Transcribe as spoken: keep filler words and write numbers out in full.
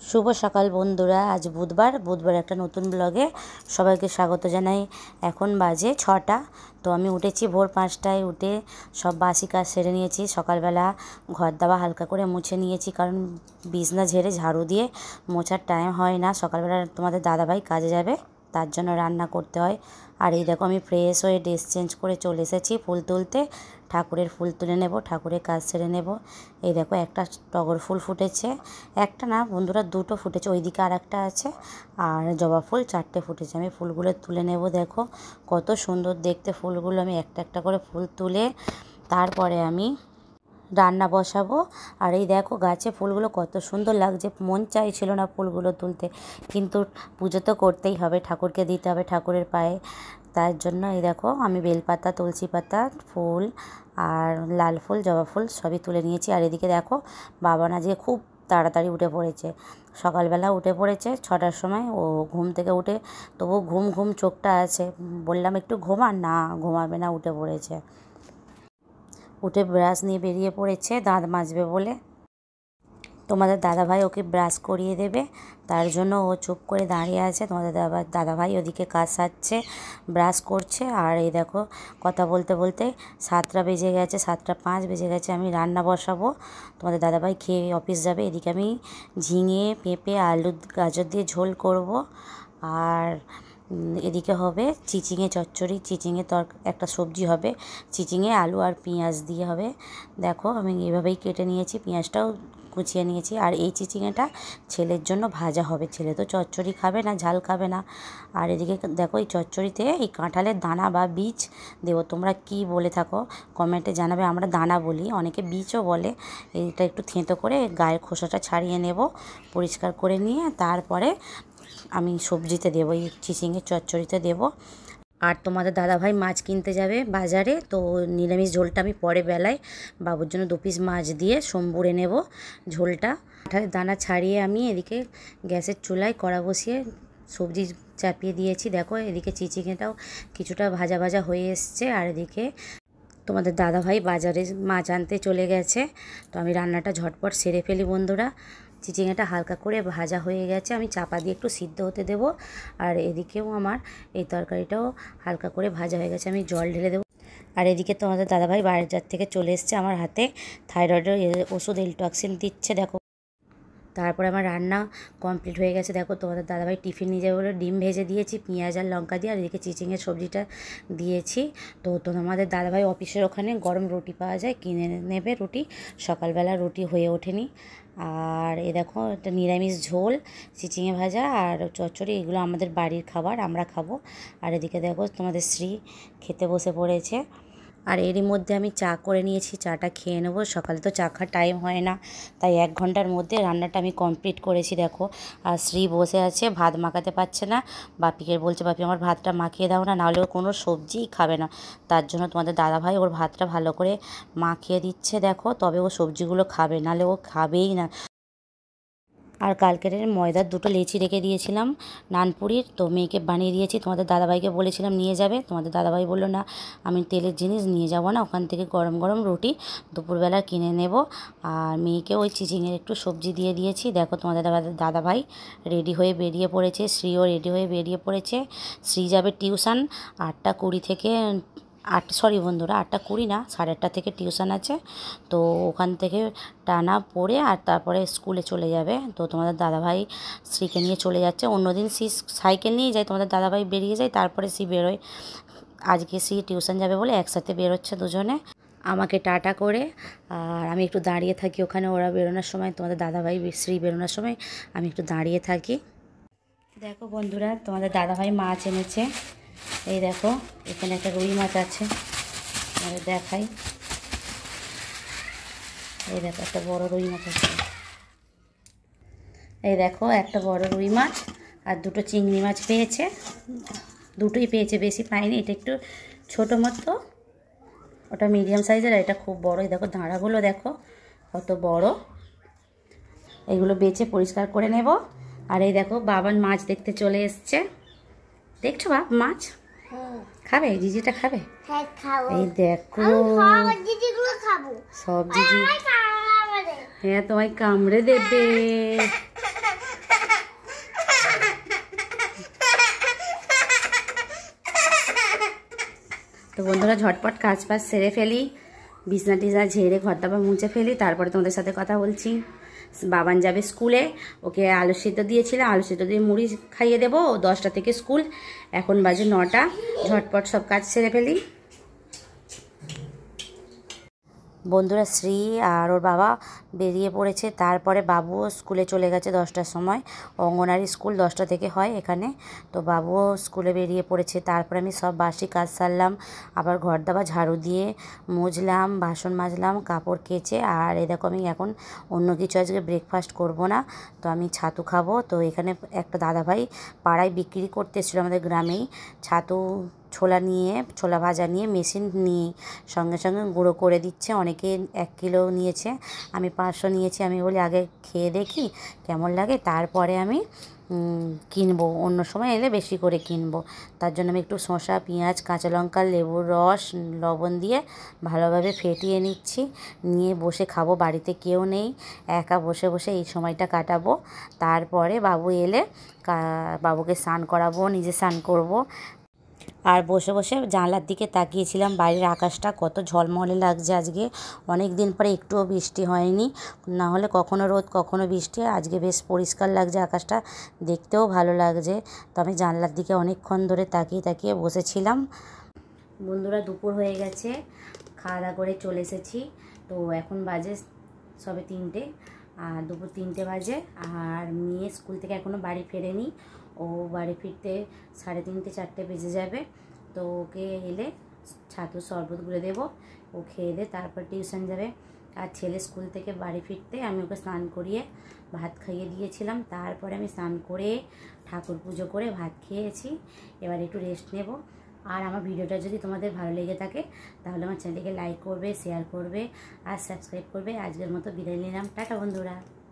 শুভ সকাল বন্ধুরা। আজ বুধবার বুধবার একটা নতুন ব্লগে সবাইকে স্বাগত জানাই। এখন বাজে ছটা। তো আমি উঠেছি ভোর পাঁচটায়, উঠে সব বাসি কাজ সেরে নিয়েছি। সকালবেলা ঘর দাওয়া হালকা করে মুছে নিয়েছি, কারণ বিছনা ঝেড়ে ঝাড়ু দিয়ে মোছার টাইম হয় না। সকালবেলা তোমাদের দাদাভাই কাজে যাবে, তার জন্য রান্না করতে হয়। আর এই দেখো আমি ফ্রেশ হয়ে ড্রেস চেঞ্জ করে চলে এসেছি ফুল তুলতে। ঠাকুরের ফুল তুলে নেব, ঠাকুরের কাজ সেরে নেব। এই দেখো একটা টগর ফুল ফুটেছে, একটা না বন্ধুরা দুটো ফুটেছে, ওইদিকে আর একটা আছে। আর জবা ফুল চারটে ফুটেছে। আমি ফুলগুলো তুলে নেব। দেখো কত সুন্দর দেখতে ফুলগুলো। আমি একটা একটা করে ফুল তুলে তারপরে আমি রান্না বসাবো। আর এই দেখো গাছে ফুলগুলো কত সুন্দর লাগছে। মন চাইছিল না ফুলগুলো তুলতে, কিন্তু পুজো তো করতেই হবে, ঠাকুরকে দিতে হবে ঠাকুরের পায়ে। তার জন্য এই দেখো আমি বেলপাতা, তুলসী পাতা, ফুল আর লাল ফুল, জবা ফুল সবই তুলে নিয়েছি। আর এদিকে দেখো বাবা না যে খুব তাড়াতাড়ি উঠে পড়েছে, সকালবেলা উঠে পড়েছে ছটার সময়। ও ঘুম থেকে উঠে তবু ঘুম ঘুম চোখটা আছে, বললাম একটু ঘুমা, না ঘুমাবে না, উঠে পড়েছে। উঠে ব্রাশ নিয়ে বেরিয়ে পড়েছে দাঁত মাজবে বলে। তোমাদের দাদাভাই ওকে ব্রাশ করিয়ে দেবে, তার জন্য ও চুপ করে দাঁড়িয়ে আছে। তোমাদের দাদা দাদাভাই ওদিকে কাজ সারছে, ব্রাশ করছে। আর এই দেখো কথা বলতে বলতে সাতটা বেজে গেছে, সাতটা পাঁচ বেজে গেছে। আমি রান্না বসাবো, তোমাদের দাদাভাই খেয়ে অফিস যাবে। এদিকে আমি ঝিঙে, পেঁপে, আলু, গাজর দিয়ে ঝোল করব। আর এদিকে হবে চিচিঙে চচ্চড়ি, চিচিঙে তর একটা সবজি হবে, চিচিঙে আলু আর পেঁয়াজ দিয়ে হবে। দেখো আমি এভাবেই কেটে নিয়েছি, পেঁয়াজটাও কুচিয়ে নিয়েছি। আর এই চিচিঙেটা ছেলের জন্য ভাজা হবে, ছেলে তো চচ্চড়ি খাবে না, ঝাল খাবে না। আর এদিকে দেখো এই চচ্চড়িতে এই কাঁঠালের দানা বা বীজ দেবো। তোমরা কি বলে থাকো কমেন্টে জানাবে। আমরা দানা বলি, অনেকে বীজও বলে। এটা একটু থেঁতো করে গায়ের খোসাটা ছাড়িয়ে নেব, পরিষ্কার করে নিয়ে তারপরে আমি সবজিতে দেবো, এই চিচিঙের চচ্চড়িতে দেবো। আর তোমাদের দাদাভাই মাছ কিনতে যাবে বাজারে, তো নিরামিষ ঝোলটা আমি পরে বেলায় বাবুর জন্য দু পিস মাছ দিয়ে সম্বুরে নেব ঝোলটা। কাঁঠালের দানা ছাড়িয়ে আমি এদিকে গ্যাসের চুলায় কড়া বসিয়ে সবজি চাপিয়ে দিয়েছি। দেখো এদিকে চিচিঙেটাও কিছুটা ভাজা ভাজা হয়ে এসছে। আর এদিকে তোমাদের দাদাভাই বাজারে মাছ আনতে চলে গেছে। তো আমি রান্নাটা ঝটপট সেরে ফেলি বন্ধুরা। চিচিঙেটা হালকা করে ভাজা হয়ে গেছে, আমি চাপা দিয়ে একটু সিদ্ধ হতে দেব। আর এদিকেও আমার এই তরকারিটাও হালকা করে ভাজা হয়ে গেছে, আমি জল ঢেলে দেবো। আর এদিকে তোমাদের দাদাভাই বাজার থেকে চলে এসছে, আমার হাতে থাইরয়েডের ওষুধ এলটক্সিন দিচ্ছে। দেখো তারপরে আমার রান্না কমপ্লিট হয়ে গেছে। দেখো তোমাদের দাদাভাই টিফিন নিয়ে যাবে বলে ডিম ভেজে দিয়েছি পেঁয়াজ আর লঙ্কা দিয়ে। আর এদিকে চিচিঙের সবজিটা দিয়েছি। তো তোমাদের দাদাভাই অফিসের ওখানে গরম রুটি পাওয়া যায়, কিনে নেবে রুটি। সকালবেলা রুটি হয়ে ওঠেনি। আর এ দেখো একটা নিরামিষ ঝোল, চিচিঙে ভাজা আর চচ্চড়ি, এগুলো আমাদের বাড়ির খাবার, আমরা খাবো। আর এদিকে দেখো তোমাদের শ্রী খেতে বসে পড়েছে। আর এরই মধ্যে আমি চা করে নিয়েছি, চাটা খেয়ে নেবো। সকালে তো চা খাওয়ার টাইম হয় না, তাই এক ঘন্টার মধ্যে রান্নাটা আমি কমপ্লিট করেছি। দেখো আর শ্রী বসে আছে, ভাত মাখাতে পারছে না। বাপিকে বলছে বাপি আমার ভাতটা মাখিয়ে দাও না, নাহলে ও কোনো সবজিই খাবে না। তার জন্য তোমাদের দাদাভাই ওর ভাতটা ভালো করে মাখিয়ে দিচ্ছে। দেখো তবে ও সবজিগুলো খাবে, নাহলে ও খাবেই না। আর কালকের ময়দার দুটো লেচি রেখে দিয়েছিলাম নানপুরির, তো মেয়েকে বানিয়ে দিয়েছি। তোমাদের দাদাভাইকে বলেছিলাম নিয়ে যাবে, তোমাদের দাদাভাই বললো না আমি তেলের জিনিস নিয়ে যাব না, ওখান থেকে গরম গরম রুটি দুপুরবেলা কিনে নেব। আর মেয়েকে ওই চিচিঙের একটু সবজি দিয়ে দিয়েছি। দেখো তোমাদের দাদাভাই রেডি হয়ে বেরিয়ে পড়েছে, শ্রীও রেডি হয়ে বেরিয়ে পড়েছে। শ্রী যাবে টিউশন আটটা কুড়ি থেকে, আট সরি বন্ধুরা আটটা কুড়ি না সাড়ে আটটা থেকে টিউশন আছে। তো ওখান থেকে টানা পড়ে আর তারপরে স্কুলে চলে যাবে। তো তোমাদের দাদাভাই শ্রীকে নিয়ে চলে যাচ্ছে। অন্যদিন শ্রী সাইকেল নিয়ে যায়, তোমাদের দাদাভাই বেরিয়ে যায়, তারপরে শ্রী বেরোয়। আজকে শ্রী টিউশন যাবে বলে একসাথে বেরোচ্ছে দুজনে, আমাকে টাটা করে। আর আমি একটু দাঁড়িয়ে থাকি ওখানে, ওরা বেরোনোর সময়, তোমাদের দাদাভাই শ্রী বেরোনোর সময় আমি একটু দাঁড়িয়ে থাকি। দেখো বন্ধুরা তোমাদের দাদাভাই মাছ এনেছে। এই দেখো এখানে একটা রুই মাছ আছে, তোমাদের দেখাই। এই দেখো একটা বড় রুই মাছ আছে। এই দেখো একটা বড় রুই মাছ আর দুটো চিংড়ি মাছ পেয়েছে, দুটোই পেয়েছে, বেশি পাইনি। এটা একটু ছোটো মতো, ওটা মিডিয়াম সাইজের, আর এটা খুব বড়। এই দেখো দাঁড়াগুলো দেখো কত বড়। এগুলো বেছে পরিষ্কার করে নেব। আর এই দেখো বাবান মাছ দেখতে চলে এসছে, দেখছো বাপ মাছ খাবে, জিজিটা খাবে। এই দেখো সব জিজি, হ্যাঁ তোমায় কামড়ে দেবে। তো বন্ধুরা ঝটপট কাজ বাজ সেরে ফেলি, বিছনা টিছনা ঝেড়ে ঘর দাবার মুছে ফেলি, তারপরে তোমাদের সাথে কথা বলছি। বাবান যাবে স্কুলে, ওকে আলু সিদ্ধ দিয়েছিলাম, আলু সিদ্ধ দিয়ে মুড়ি খাইয়ে দেবো। দশটা থেকে স্কুল, এখন বাজে নটা। ঝটপট সব কাজ সেরে ফেলি। বন্ধুরা শ্রী আর ওর বাবা বেরিয়ে পড়েছে, তারপরে বাবুও স্কুলে চলে গেছে দশটার সময়। অঙ্গনারী স্কুল দশটা থেকে হয় এখানে, তো বাবুও স্কুলে বেরিয়ে পড়েছে। তারপরে আমি সব বাসি কাজ সারলাম, আবার ঘর দাবা ঝাড়ু দিয়ে মুছলাম, বাসন মাজলাম, কাপড় কেচে। আর এই দেখো আমি এখন অন্য কিছু আজকে ব্রেকফাস্ট করব না, তো আমি ছাতু খাবো। তো এখানে একটা দাদাভাই পাড়ায় বিক্রি করতে এসেছিলো আমাদের গ্রামেই, ছাতু ছোলা নিয়ে, ছোলা ভাজা নিয়ে মেশিন নিয়ে সঙ্গে সঙ্গে গুঁড়ো করে দিচ্ছে। অনেকে এক কিলো নিয়েছে, আমি পাঁচশো নিয়েছি। আমি বলি আগে খেয়ে দেখি কেমন লাগে, তারপরে আমি কিনবো, অন্য সময় এলে বেশি করে কিনবো। তার জন্য আমি একটু শসা, পেঁয়াজ, কাঁচা লঙ্কা, লেবুর রস, লবণ দিয়ে ভালোভাবে ফেটিয়ে নিচ্ছি, নিয়ে বসে খাবো। বাড়িতে কেউ নেই, একা বসে বসে এই সময়টা কাটাবো। তারপরে বাবু এলে বাবুকে স্নান করাবো, নিজে স্নান করবো। আর বসে বসে জানলার দিকে তাকিয়েছিলাম, বাইরের আকাশটা কত ঝলমলে লাগছে আজকে। অনেক দিন পরে একটুও বৃষ্টি হয়নি, না হলে কখনো রোদ কখনো বৃষ্টি। আজকে বেশ পরিষ্কার লাগছে আকাশটা, দেখতেও ভালো লাগছে। তো আমি জানলার দিকে অনেকক্ষণ ধরে তাকিয়ে তাকিয়ে বসেছিলাম। বন্ধুরা দুপুর হয়ে গেছে, খাওয়া দাওয়া করে চলে এসেছি। তো এখন বাজে সবে তিনটে, আর দুপুর তিনটে বাজে। আর মেয়ে স্কুল থেকে এখনও বাড়ি ফেরেনি, ও বাড়ি ফিরতে সাড়ে তিনটে চারটে বেজে যাবে। তো ওকে এলে ছাতুর শরবত গুলে দেবো, ও খেয়ে দে তারপর টিউশন যাবে। আর ছেলে স্কুল থেকে বাড়ি ফিরতে আমি ওকে স্নান করিয়ে ভাত খাইয়ে দিয়েছিলাম। তারপরে আমি স্নান করে ঠাকুর পুজো করে ভাত খেয়েছি, এবার একটু রেস্ট নেব। আর আমার ভিডিওটা যদি তোমাদের ভালো লেগে থাকে তাহলে আমার চ্যানেলটিকে লাইক করবে, শেয়ার করবে আর সাবস্ক্রাইব করবে। আজকের মতো বিদায় নিলাম, টাটা বন্ধুরা।